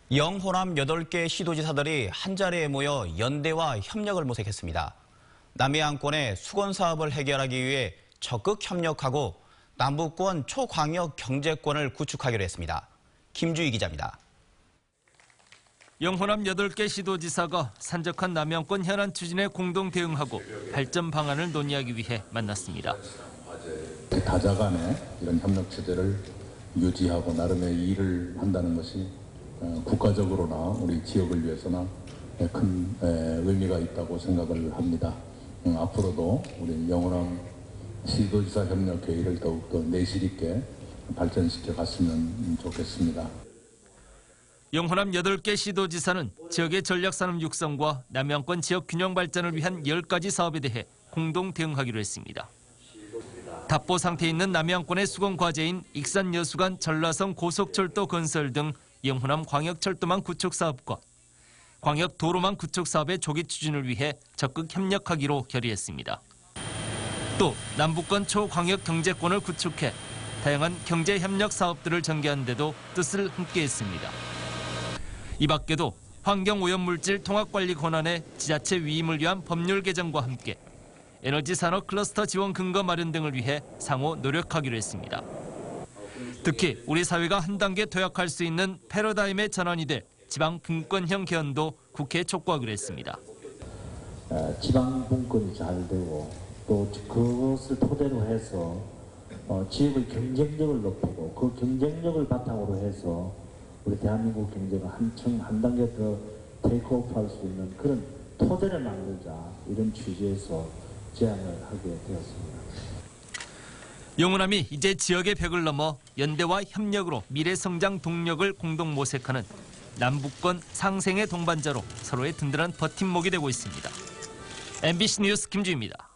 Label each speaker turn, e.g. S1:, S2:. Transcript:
S1: 영호남 8개 시도지사들이 한자리에 모여 연대와 협력을 모색했습니다. 남해안권의 수건 사업을 해결하기 위해 적극 협력하고 남부권 초광역 경제권을 구축하기로 했습니다. 김주희 기자입니다.
S2: 영호남 8개 시도지사가 산적한 남해안권 현안 추진에 공동 대응하고 발전 방안을 논의하기 위해 만났습니다.
S3: 다자 간의 이런 협력 체제를 유지하고 나름의 일을 한다는 것이 국가적으로나 우리 지역을 위해서나 큰 의미가 있다고 생각을 합니다. 앞으로도 우리 영호남 시도지사 협력 회의를 더욱더 내실 있게 발전시켜 갔으면 좋겠습니다.
S2: 영호남 8개 시도지사는 지역의 전략산업 육성과 남해안권 지역 균형 발전을 위한 10가지 사업에 대해 공동 대응하기로 했습니다. 답보 상태에 있는 남해안권의 수건 과제인 익산여수간 전라성 고속철도 건설 등 영호남 광역철도망 구축 사업과 광역도로망 구축 사업의 조기 추진을 위해 적극 협력하기로 결의했습니다. 또 남부권 초광역 경제권을 구축해 다양한 경제 협력 사업들을 전개하는 데도 뜻을 함께했습니다. 이 밖에도 환경오염물질 통합관리 권한의 지자체 위임을 위한 법률 개정과 함께 에너지 산업 클러스터 지원 근거 마련 등을 위해 상호 노력하기로 했습니다. 특히 우리 사회가 한 단계 도약할 수 있는 패러다임의 전환이 될 지방 분권형 개헌도 국회에 촉구하기로 했습니다.
S4: 지방 분권이 잘 되고 또 그것을 토대로 해서 지역의 경쟁력을 높이고 그 경쟁력을 바탕으로 해서 우리 대한민국 경제가 한 단계 더 테이크오프할 수 있는 그런 토대를 만들자 이런 취지에서 제안을 하게 되었습니다.
S2: 영호남이 이제 지역의 벽을 넘어 연대와 협력으로 미래 성장 동력을 공동 모색하는 남부권 상생의 동반자로 서로의 든든한 버팀목이 되고 있습니다. MBC 뉴스 김주희입니다.